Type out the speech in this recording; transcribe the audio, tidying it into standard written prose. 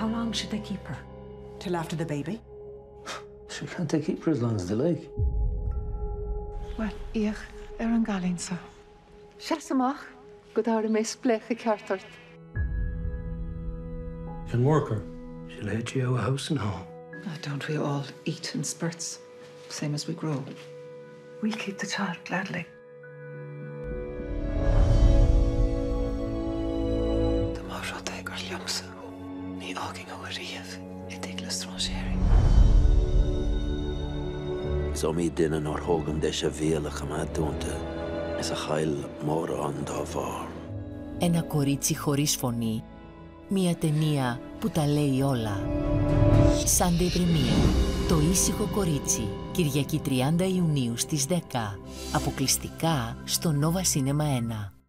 How long should they keep her? Till after the baby. So can't they keep her as long as they like? Wel, ich an galinsa. Siasamach, go dar mes bleche cartart. Can work her. She'll head you out of house and home. Oh, don't we all eat in spurts, same as we grow? We'll keep the child gladly. The more they got youngsa, ni arguing over rief, etikles tranchering. So me dinner nor hogum de chavela kamadunte. Is a chail more on the var. Ένα κορίτσι χωρίς φωνή. Μια ταινία που τα λέει όλα. Sunday Premiere. Το Ήσυχο Κορίτσι. Κυριακή 30 Ιουνίου στις 10. Αποκλειστικά στο Novacinema1.